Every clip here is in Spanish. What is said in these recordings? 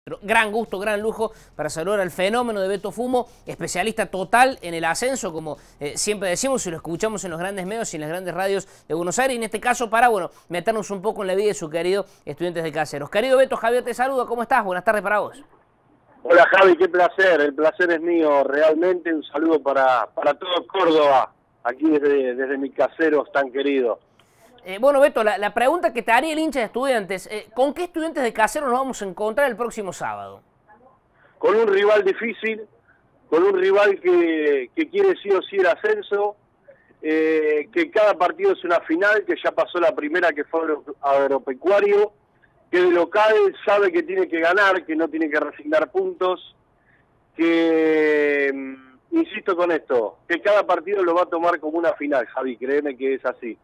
Gran gusto, gran lujo para saludar al fenómeno de Beto Fumo, especialista total en el ascenso, como siempre decimos y lo escuchamos en los grandes medios y en las grandes radios de Buenos Aires, y en este caso para, meternos un poco en la vida de su querido Estudiantes de Caseros. Querido Beto, Javier te saluda, ¿cómo estás? Buenas tardes para vos. Hola Javi, qué placer, el placer es mío, realmente un saludo para todo Córdoba, aquí desde mi Caseros tan querido. Bueno, Beto, la pregunta que te haría el hincha de Estudiantes, ¿con qué Estudiantes de Caseros nos vamos a encontrar el próximo sábado? Con un rival difícil, con un rival que quiere sí o sí el ascenso, que cada partido es una final, que ya pasó la primera que fue Agropecuario, que de local sabe que tiene que ganar, que no tiene que resignar puntos, que, insisto con esto, que cada partido lo va a tomar como una final, Javi, créeme que es así.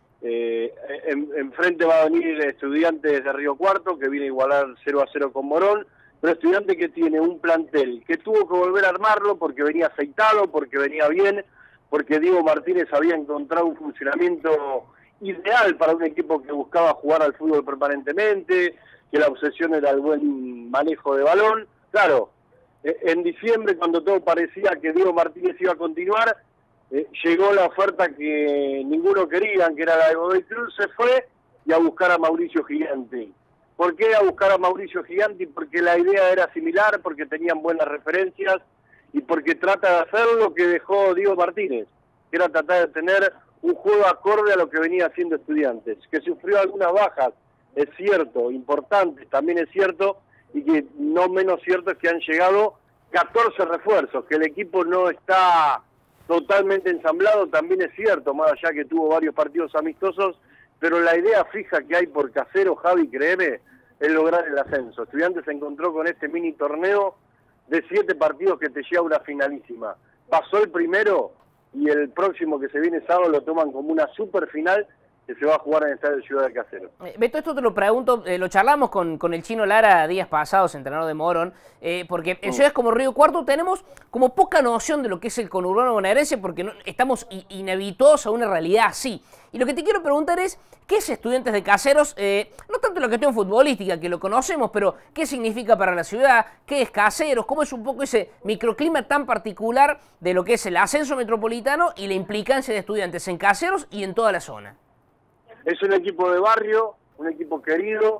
Enfrente va a venir Estudiantes de Río Cuarto, que viene a igualar 0-0 con Morón, pero Estudiantes que tiene un plantel que tuvo que volver a armarlo porque venía aceitado, porque venía bien, porque Diego Martínez había encontrado un funcionamiento ideal para un equipo que buscaba jugar al fútbol permanentemente, que la obsesión era el buen manejo de balón. Claro, en diciembre, cuando todo parecía que Diego Martínez iba a continuar, llegó la oferta que ninguno quería, que era la de Godoy Cruz, se fue y a buscar a Mauricio Giganti. ¿Por qué a buscar a Mauricio Giganti? Porque la idea era similar, porque tenían buenas referencias y porque trata de hacer lo que dejó Diego Martínez, que era tratar de tener un juego acorde a lo que venía haciendo Estudiantes, que sufrió algunas bajas, es cierto, importantes, también es cierto, y que no menos cierto es que han llegado 14 refuerzos, que el equipo no está totalmente ensamblado, también es cierto, más allá que tuvo varios partidos amistosos, pero la idea fija que hay por Caseros, Javi, créeme, es lograr el ascenso. Estudiantes se encontró con este mini torneo de 7 partidos que te lleva a una finalísima. Pasó el primero y el próximo que se viene sábado lo toman como una super final que se va a jugar en el Estadio Ciudad de Caseros. Beto, esto te lo pregunto, lo charlamos con el Chino Lara días pasados, entrenador de Morón, porque en ciudades como Río Cuarto tenemos como poca noción de lo que es el conurbano bonaerense, porque estamos inhabituados a una realidad así. Y lo que te quiero preguntar es, ¿qué es Estudiantes de Caseros? No tanto la cuestión futbolística, que lo conocemos, pero ¿qué significa para la ciudad? ¿Qué es Caseros? ¿Cómo es un poco ese microclima tan particular de lo que es el ascenso metropolitano y la implicancia de Estudiantes en Caseros y en toda la zona? Es un equipo de barrio, un equipo querido,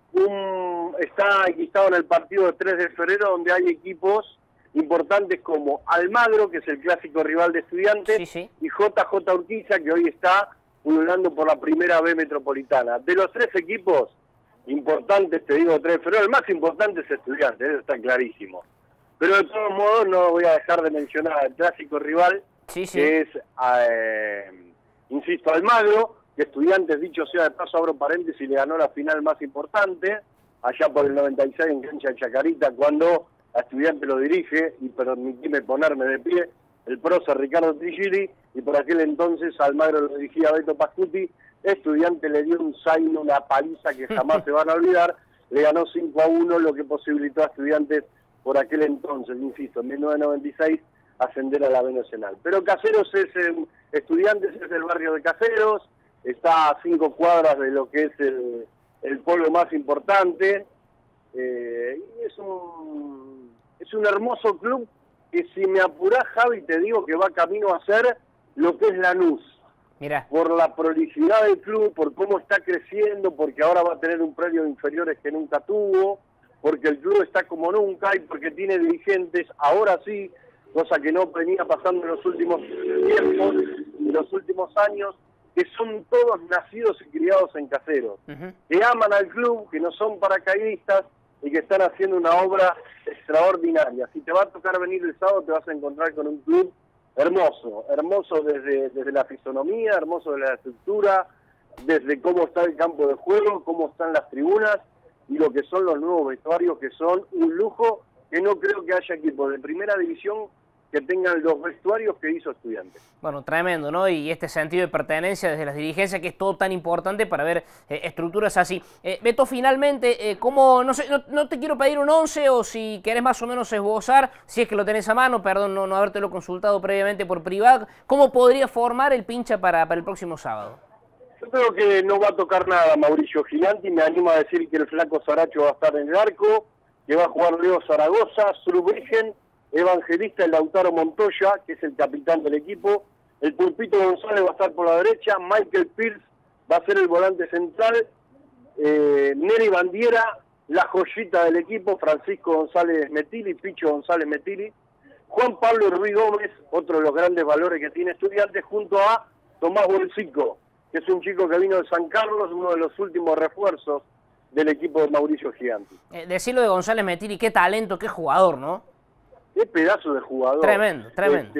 está enquistado en el partido de 3 de febrero, donde hay equipos importantes como Almagro, que es el clásico rival de Estudiantes, sí. Y JJ Urquiza, que hoy está pululando por la primera B metropolitana. De los 3 equipos importantes, te digo 3 de febrero, el más importante es Estudiantes, eso está clarísimo. Pero de todos modos no voy a dejar de mencionar al clásico rival, que es, insisto, Almagro, que Estudiantes, dicho sea de paso, abro paréntesis, le ganó la final más importante, allá por el 96 en cancha de Chacarita, cuando a Estudiantes lo dirige, y permitíme ponerme de pie, el prócer Ricardo Trigili, y por aquel entonces Almagro lo dirigía Beto Pascuti. Estudiantes le dio un zaino, una paliza que jamás se van a olvidar, le ganó 5-1, lo que posibilitó a Estudiantes por aquel entonces, insisto, en 1996, ascender a la B Nacional. Pero Caseros es, Estudiantes es el barrio de Caseros, está a 5 cuadras de lo que es el pueblo más importante, y es un hermoso club que, si me apurás, Javi, te digo que va camino a ser lo que es Lanús. Mirá. Por la prolijidad del club, por cómo está creciendo, porque ahora va a tener un predio de inferiores que nunca tuvo, porque el club está como nunca y porque tiene dirigentes, ahora sí, cosa que no venía pasando en los últimos tiempos, en los últimos años, que son todos nacidos y criados en Caseros, que aman al club, que no son paracaidistas y que están haciendo una obra extraordinaria. Si te va a tocar venir el sábado, te vas a encontrar con un club hermoso, hermoso desde la fisonomía, hermoso de la estructura, desde cómo está el campo de juego, cómo están las tribunas y lo que son los nuevos vestuarios, que son un lujo, que no creo que haya equipos de primera división que tengan los vestuarios que hizo Estudiantes. Bueno, tremendo, ¿no? Y este sentido de pertenencia desde las dirigencias, que es todo tan importante para ver estructuras así. Beto, finalmente, ¿cómo, no sé, no te quiero pedir un 11, o si querés más o menos esbozar, si es que lo tenés a mano, perdón no habértelo consultado previamente por privado, ¿cómo podría formar el pincha para el próximo sábado? Yo creo que no va a tocar nada Mauricio Giganti, me animo a decir que el flaco Saracho va a estar en el arco, que va a jugar Leo Zaragoza, Zurbriggen, Evangelista y Lautaro Montoya, que es el capitán del equipo. El Pulpito González va a estar por la derecha, Michael Pierce va a ser el volante central, Neri Bandiera, la joyita del equipo, Francisco González Metili, Picho González Metili, Juan Pablo Ruiz Gómez, otro de los grandes valores que tiene Estudiantes, junto a Tomás Bolsico, que es un chico que vino de San Carlos, uno de los últimos refuerzos del equipo de Mauricio Giganti. Decirlo de González Metili, qué talento, qué jugador, ¿no? Qué pedazo de jugador. Tremendo, tremendo.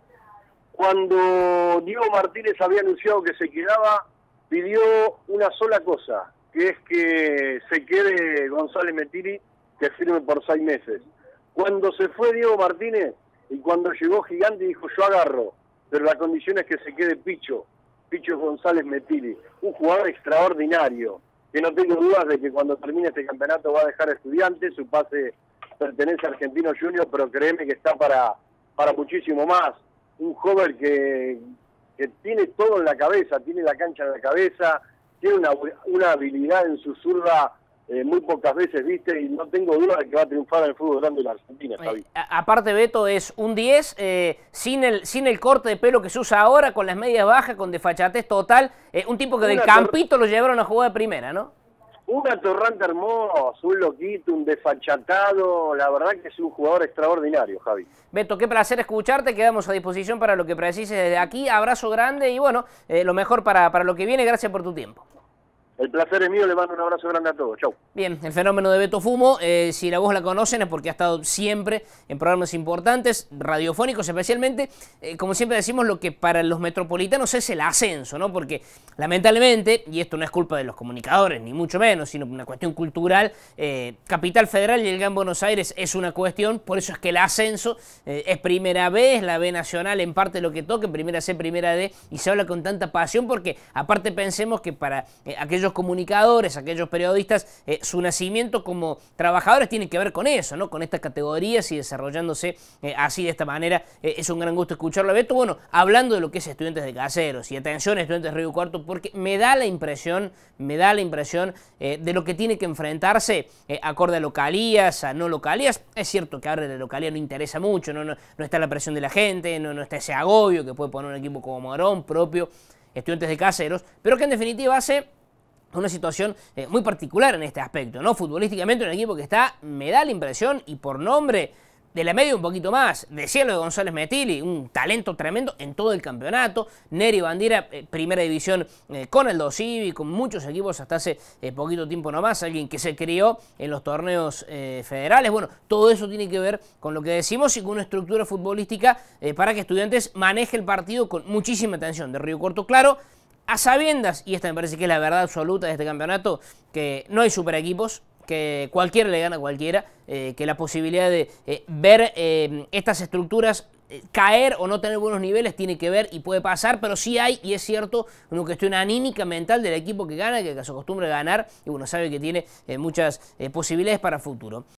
Cuando Diego Martínez había anunciado que se quedaba, pidió una sola cosa, que es que se quede González Metili, que firme por 6 meses. Cuando se fue Diego Martínez y cuando llegó Gigante, dijo: yo agarro, pero la condición es que se quede Picho González Metili, un jugador extraordinario, que no tengo dudas de que cuando termine este campeonato va a dejar Estudiantes. Su pase pertenece a Argentino Junior, pero créeme que está para muchísimo más. Un joven que tiene todo en la cabeza, tiene la cancha en la cabeza, tiene una habilidad en su zurda muy pocas veces, ¿viste? Y no tengo duda de que va a triunfar en el fútbol grande de la Argentina, Javi. Aparte, Beto, es un 10 sin el corte de pelo que se usa ahora, con las medias bajas, con desfachatez total. Un tipo que del campito lo llevaron a jugar de primera, ¿no? Un atorrante hermoso, un loquito, un desfachatado. La verdad que es un jugador extraordinario, Javi. Beto, qué placer escucharte. Quedamos a disposición para lo que precises desde aquí. Abrazo grande y bueno, lo mejor para lo que viene. Gracias por tu tiempo. El placer es mío, le mando un abrazo grande a todos. Chau. Bien, el fenómeno de Beto Fumo, si la voz la conocen es porque ha estado siempre en programas importantes, radiofónicos especialmente. Como siempre decimos, lo que para los metropolitanos es el ascenso, ¿no? Porque lamentablemente, y esto no es culpa de los comunicadores, ni mucho menos, sino una cuestión cultural, Capital Federal y el Gran Buenos Aires es una cuestión, por eso es que el ascenso es Primera B, es la B Nacional en parte lo que toque, Primera C, Primera D, y se habla con tanta pasión porque aparte pensemos que para aquellos comunicadores, aquellos periodistas, su nacimiento como trabajadores tiene que ver con eso, ¿no? Con estas categorías y desarrollándose así de esta manera. Es un gran gusto escucharlo a Beto. Bueno, hablando de lo que es Estudiantes de Caseros, y atención Estudiantes de Río Cuarto, porque me da la impresión de lo que tiene que enfrentarse acorde a localías, a no localías. Es cierto que ahora la localía no interesa mucho, no está la presión de la gente, no está ese agobio que puede poner un equipo como Morón, propio Estudiantes de Caseros, pero que en definitiva hace una situación muy particular en este aspecto, ¿no? Futbolísticamente un equipo que está, me da la impresión, y por nombre, de la media un poquito más. Decía lo de González Metili, un talento tremendo en todo el campeonato. Neri Bandiera, primera división con el Dosivi, con muchos equipos hasta hace poquito tiempo nomás. Alguien que se crió en los torneos federales. Bueno, todo eso tiene que ver con lo que decimos y con una estructura futbolística para que Estudiantes maneje el partido con muchísima atención. De Río Cuarto, claro, a sabiendas, y esta me parece que es la verdad absoluta de este campeonato, que no hay super equipos, que cualquiera le gana a cualquiera, que la posibilidad de ver estas estructuras caer o no tener buenos niveles tiene que ver y puede pasar, pero sí hay, y es cierto, una cuestión anímica mental del equipo que gana, que se acostumbra a ganar, y bueno, sabe que tiene muchas posibilidades para el futuro.